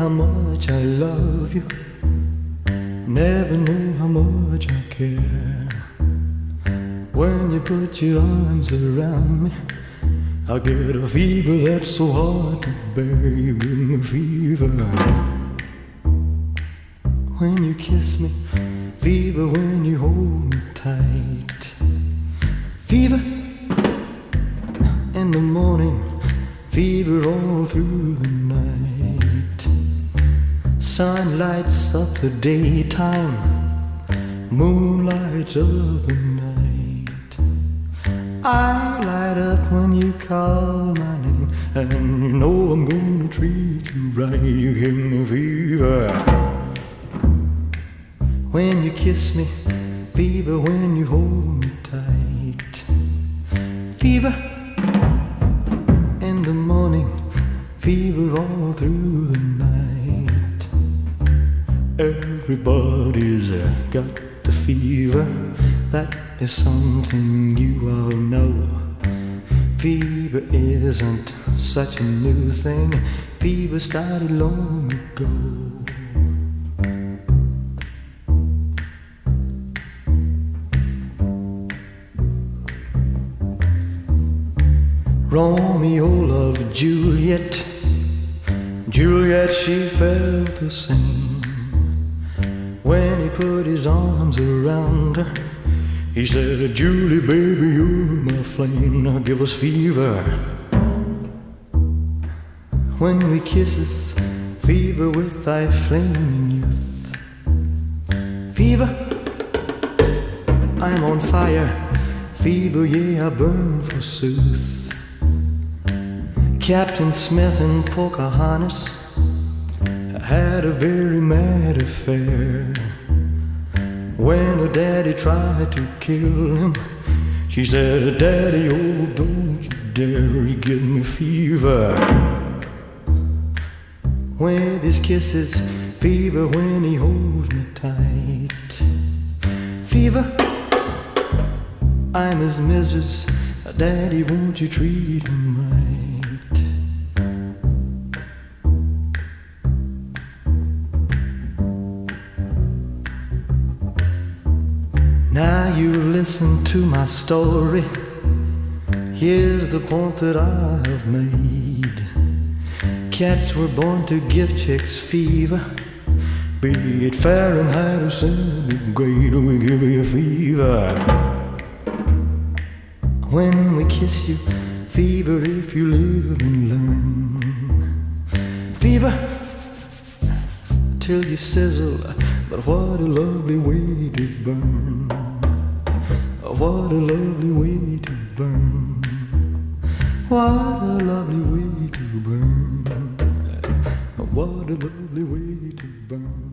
how much I love you, never knew how much I care. When you put your arms around me, I get a fever that's so hard to bear. You give me fever when you kiss me, fever when you hold me tight, fever in the morning, fever all through the night. Sun lights up the daytime, moon lights up the night. I light up when you call my name, and you know I'm gonna treat you right. You give me fever when you kiss me, fever when you hold me tight, fever in the morning, fever all through the night. Everybody's got the fever, that is something you all know. Fever isn't such a new thing, fever started long ago. Romeo loved Juliet, Juliet she felt the same. When he put his arms around her, he said, Julie, baby, you're my flame. Now give us fever when we kisses, fever with thy flaming youth. Fever, I'm on fire, fever, yeah, I burn forsooth. Captain Smith and Pocahontas had a very mad affair. When her daddy tried to kill him, she said, Daddy, oh, don't you dare, he give me fever with his kisses, fever when he holds me tight, fever, I'm his missus, Daddy, won't you treat him right? Now you listen to my story, here's the point that I have made. Cats were born to give chicks fever, be it Fahrenheit or centigrade, we give you fever when we kiss you, fever if you live and learn. Fever till you sizzle, but what a lovely way to burn. What a lovely way to burn. What a lovely way to burn. What a lovely way to burn.